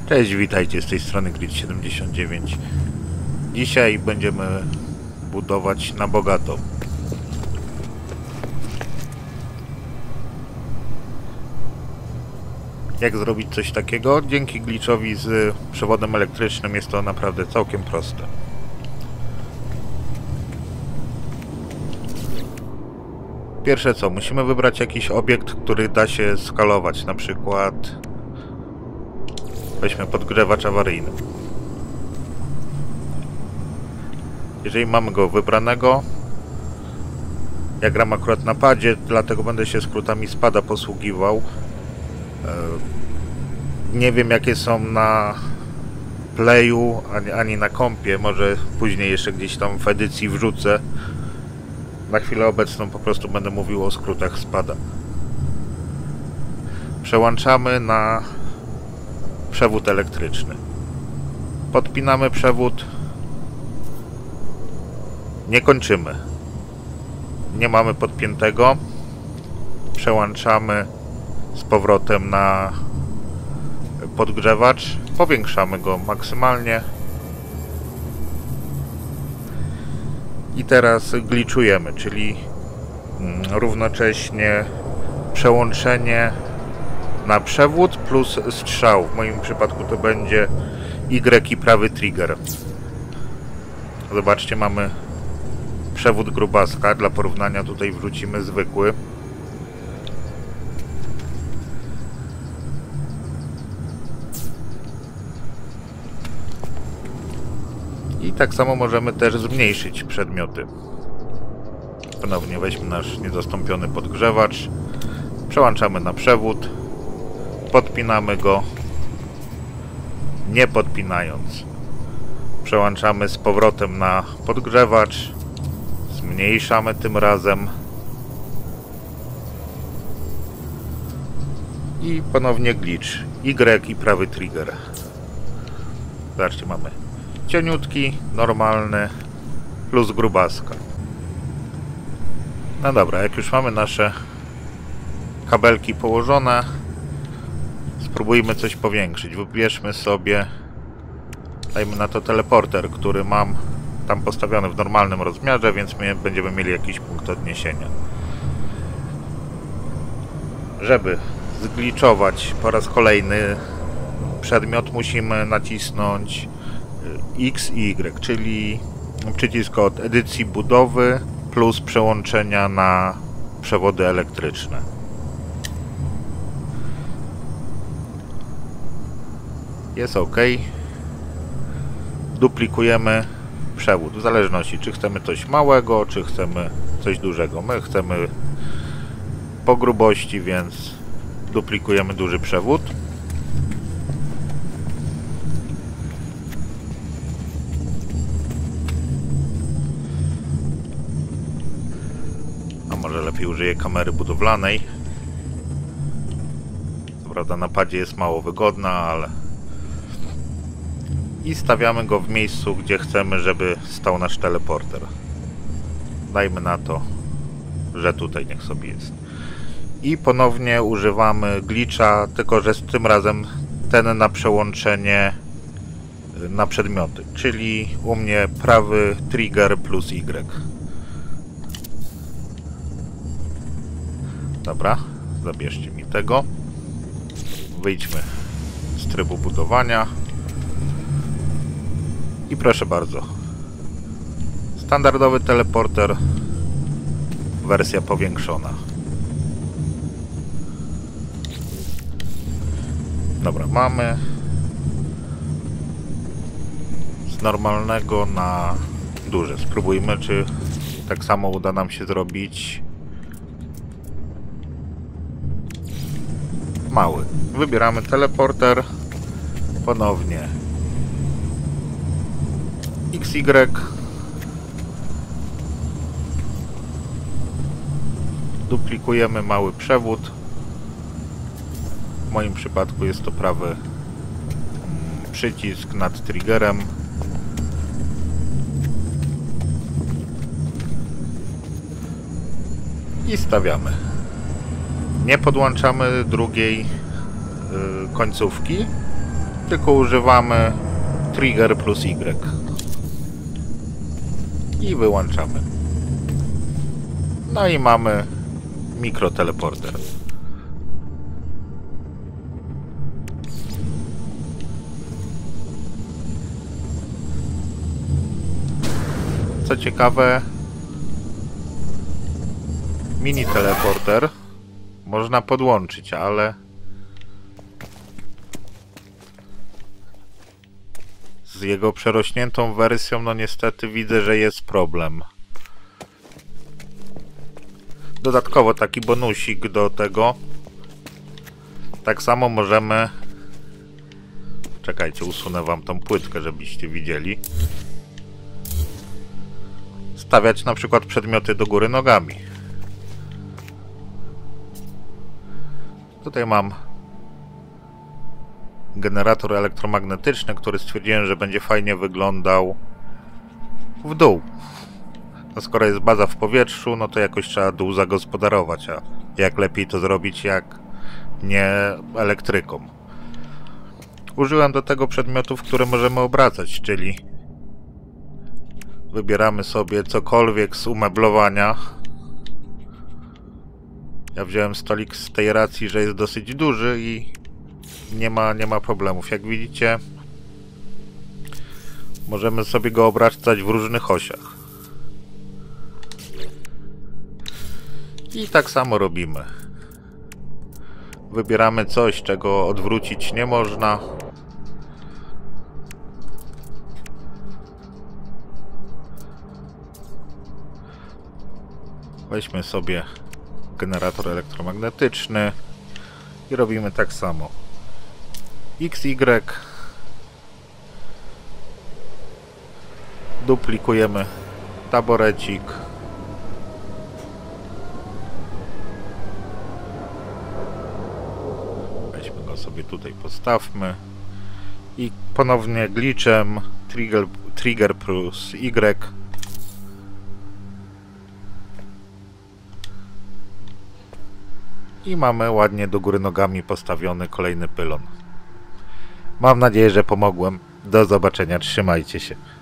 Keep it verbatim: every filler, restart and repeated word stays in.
Cześć, witajcie, z tej strony Grid siedemdziesiąt dziewięć. Dzisiaj będziemy budować na bogato. Jak zrobić coś takiego? Dzięki glitchowi z przewodem elektrycznym jest to naprawdę całkiem proste. Pierwsze co, musimy wybrać jakiś obiekt, który da się skalować, na przykład weźmy podgrzewacz awaryjny. Jeżeli mamy go wybranego, ja gram akurat na padzie, dlatego będę się skrótami z pada posługiwał. Nie wiem jakie są na playu, ani, ani na kompie, może później jeszcze gdzieś tam w edycji wrzucę. Na chwilę obecną po prostu będę mówił o skrótach z pada. Przełączamy na przewód elektryczny. Podpinamy przewód. Nie kończymy. Nie mamy podpiętego. Przełączamy z powrotem na podgrzewacz. Powiększamy go maksymalnie. I teraz glitchujemy, czyli równocześnie przełączenie na przewód plus strzał. W moim przypadku to będzie Y i prawy trigger. Zobaczcie, mamy przewód grubaska. Dla porównania tutaj wrzucimy zwykły. I tak samo możemy też zmniejszyć przedmioty. Ponownie weźmy nasz niezastąpiony podgrzewacz. Przełączamy na przewód. Podpinamy go, nie podpinając. Przełączamy z powrotem na podgrzewacz. Zmniejszamy tym razem. I ponownie glitch. Y i prawy trigger. Zobaczcie, mamy cieniutki, normalny, plus grubaska. No dobra, jak już mamy nasze kabelki położone, spróbujmy coś powiększyć. Wybierzmy sobie, dajmy na to teleporter, który mam tam postawiony w normalnym rozmiarze, więc my będziemy mieli jakiś punkt odniesienia. Żeby zgliczować po raz kolejny przedmiot, musimy nacisnąć X i Y, czyli przycisk od edycji budowy plus przełączenia na przewody elektryczne. Jest OK. Duplikujemy przewód, w zależności czy chcemy coś małego, czy chcemy coś dużego. My chcemy po grubości, więc duplikujemy duży przewód. A może lepiej użyję kamery budowlanej. Co prawda na padzie jest mało wygodna, ale... I stawiamy go w miejscu, gdzie chcemy, żeby stał nasz teleporter. Dajmy na to, że tutaj niech sobie jest. I ponownie używamy glitcha, tylko że z tym razem ten na przełączenie na przedmioty. Czyli u mnie prawy trigger plus Y. Dobra, zabierzcie mi tego. Wyjdźmy z trybu budowania. I proszę bardzo. Standardowy teleporter, wersja powiększona. Dobra, mamy z normalnego na duży. Spróbujmy, czy tak samo uda nam się zrobić mały. Wybieramy teleporter. Ponownie X Y. Duplikujemy mały przewód. W moim przypadku jest to prawy przycisk nad triggerem. I stawiamy. Nie podłączamy drugiej yy, końcówki, tylko używamy trigger plus Y i wyłączamy. No i mamy mikroteleporter. Co ciekawe, mini teleporter można podłączyć, ale z jego przerośniętą wersją, no niestety widzę, że jest problem. Dodatkowo taki bonusik do tego. Tak samo możemy... Czekajcie, usunę wam tą płytkę, żebyście widzieli. Stawiać na przykład przedmioty do góry nogami. Tutaj mam generator elektromagnetyczny, który stwierdziłem, że będzie fajnie wyglądał w dół. No skoro jest baza w powietrzu, no to jakoś trzeba dół zagospodarować, a jak lepiej to zrobić, jak nie elektryką. Użyłem do tego przedmiotów, które możemy obracać, czyli wybieramy sobie cokolwiek z umeblowania. Ja wziąłem stolik z tej racji, że jest dosyć duży i nie ma, nie ma problemów. Jak widzicie, możemy sobie go obracać w różnych osiach. I tak samo robimy. Wybieramy coś, czego odwrócić nie można. Weźmy sobie generator elektromagnetyczny i robimy tak samo. X Y. Duplikujemy taborecik. Weźmy go sobie tutaj, postawmy. I ponownie glitchem trigger, trigger plus Y. I mamy ładnie do góry nogami postawiony kolejny pylon. Mam nadzieję, że pomogłem. Do zobaczenia. Trzymajcie się.